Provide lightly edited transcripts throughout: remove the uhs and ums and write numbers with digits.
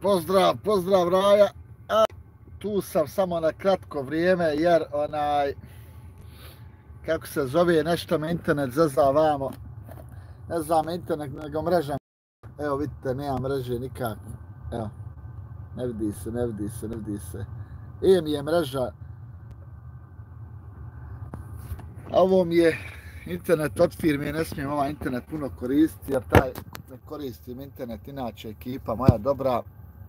Pozdrav, pozdrav Raja. Tu sam samo na kratko vrijeme jer kako se zove, nešto me internet zaza vamo. Ne znam internet nego mreža. Evo vidite, nema mreže nikako. Evo, ne vidi se. Mi je mreža. A ovo mi je internet od firme, ne smijem ovaj internet puno koristiti jer taj ne koristim internet, inače ekipa moja dobra.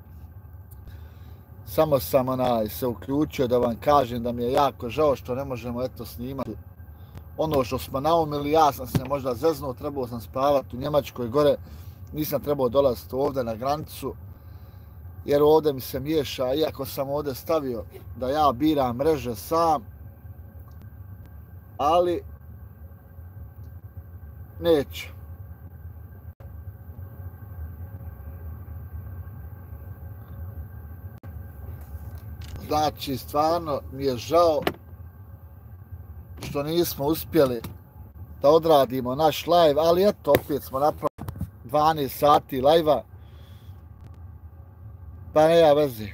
Samo sam se uključio da vam kažem da mi je jako žao što ne možemo snimati ono što smo naumili. Ja sam se možda zeznuo, trebao sam spavati u Njemačkoj gore, nisam trebao dolaziti ovdje na granicu jer ovdje mi se miješa, iako sam ovdje stavio da ja biram mreže sam, ali neću. Znači, stvarno mi je žao što nismo uspjeli da odradimo naš live, ali eto, opet smo napravili 12 sati live-a, pa nema veze.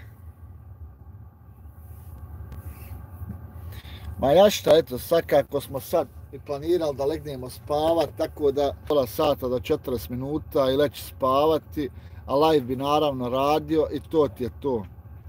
Ma ja šta, eto, svakako smo sad i planirali da legnemo spavati, tako da pola sata do 40 minuta i leći spavati, a live bi naravno radio i to ti je to.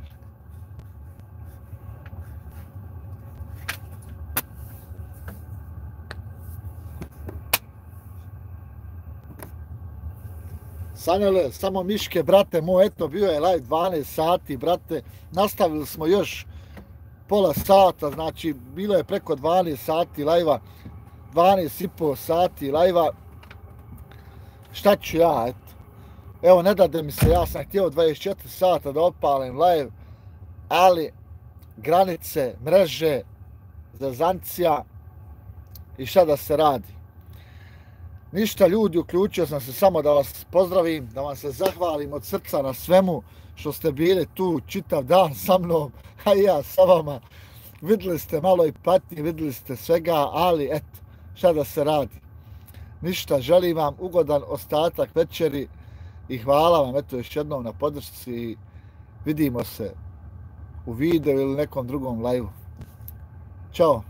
Sanjale, samo miške, brate moj, eto, bio je live 12 sati, brate, nastavili smo još pola sata, znači, bilo je preko 12 sati live-a, 12,5 sati live-a, šta ću ja, eto, evo, ne dade mi se, ja sam htio 24 sata da opalim live, ali granice, mreže, zezancija i šta da se radi. Ništa ljudi, uključio sam se samo da vas pozdravim, da vam se zahvalim od srca na svemu što ste bili tu čitav dan sa mnom, a i ja sa vama. Vidjeli ste malo i patnje, vidjeli ste svega, ali eto, šta da se radi. Ništa, želim vam ugodan ostatak večeri i hvala vam eto još jednom na podršci i vidimo se u videu ili nekom drugom live-u. Ćao!